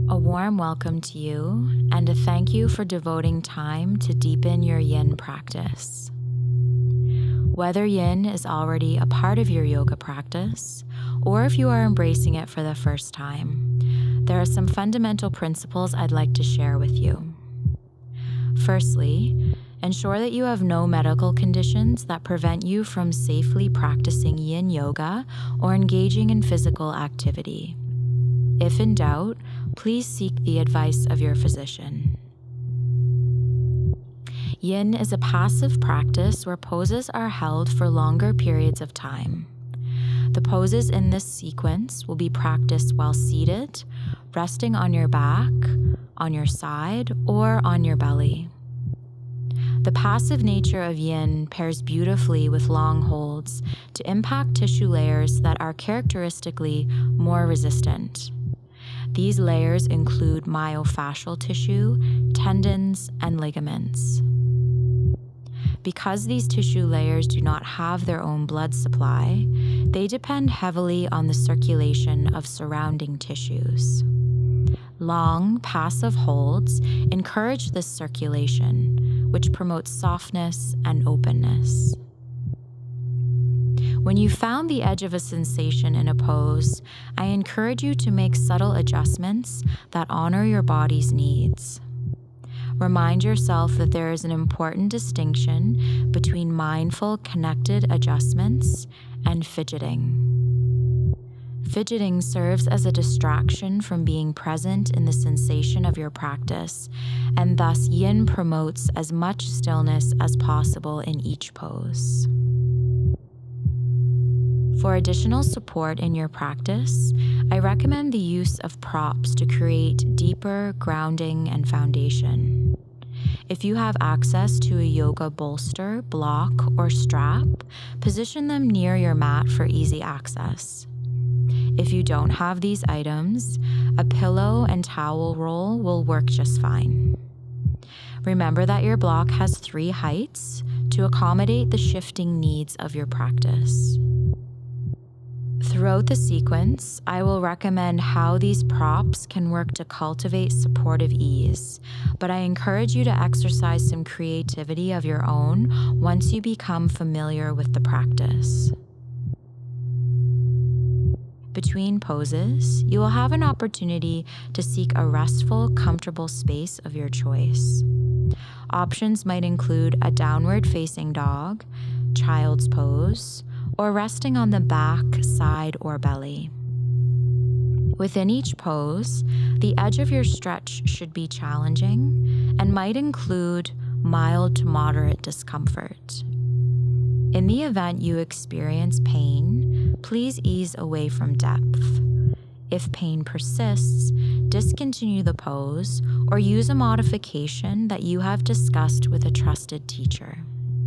A warm welcome to you and a thank you for devoting time to deepen your yin practice. Whether yin is already a part of your yoga practice, or if you are embracing it for the first time, there are some fundamental principles I'd like to share with you. Firstly, ensure that you have no medical conditions that prevent you from safely practicing yin yoga or engaging in physical activity. If in doubt, please seek the advice of your physician. Yin is a passive practice where poses are held for longer periods of time. The poses in this sequence will be practiced while seated, resting on your back, on your side, or on your belly. The passive nature of yin pairs beautifully with long holds to impact tissue layers that are characteristically more resistant. These layers include myofascial tissue, tendons, and ligaments. Because these tissue layers do not have their own blood supply, they depend heavily on the circulation of surrounding tissues. Long, passive holds encourage this circulation, which promotes softness and openness. When you found the edge of a sensation in a pose, I encourage you to make subtle adjustments that honor your body's needs. Remind yourself that there is an important distinction between mindful, connected adjustments and fidgeting. Fidgeting serves as a distraction from being present in the sensation of your practice, and thus yin promotes as much stillness as possible in each pose. For additional support in your practice, I recommend the use of props to create deeper grounding and foundation. If you have access to a yoga bolster, block, or strap, position them near your mat for easy access. If you don't have these items, a pillow and towel roll will work just fine. Remember that your block has 3 heights to accommodate the shifting needs of your practice. Throughout the sequence, I will recommend how these props can work to cultivate supportive ease, but I encourage you to exercise some creativity of your own once you become familiar with the practice. Between poses, you will have an opportunity to seek a restful, comfortable space of your choice. Options might include a downward facing dog, child's pose, or resting on the back, side, or belly. Within each pose, the edge of your stretch should be challenging and might include mild to moderate discomfort. In the event you experience pain, please ease away from depth. If pain persists, discontinue the pose or use a modification that you have discussed with a trusted teacher.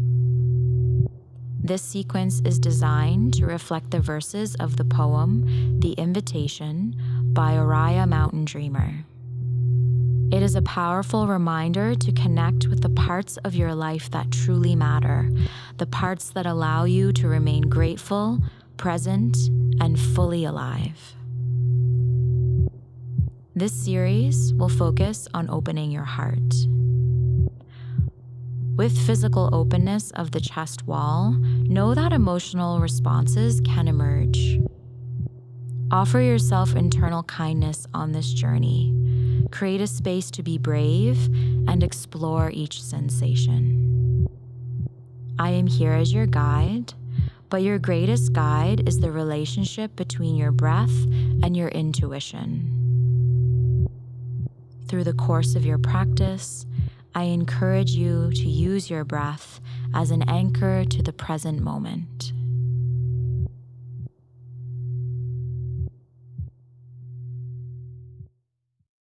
This sequence is designed to reflect the verses of the poem The Invitation by Oriya Mountain Dreamer. It is a powerful reminder to connect with the parts of your life that truly matter, the parts that allow you to remain grateful, present, and fully alive. This series will focus on opening your heart. With physical openness of the chest wall, know that emotional responses can emerge. Offer yourself internal kindness on this journey. Create a space to be brave and explore each sensation. I am here as your guide, but your greatest guide is the relationship between your breath and your intuition. Through the course of your practice, I encourage you to use your breath as an anchor to the present moment.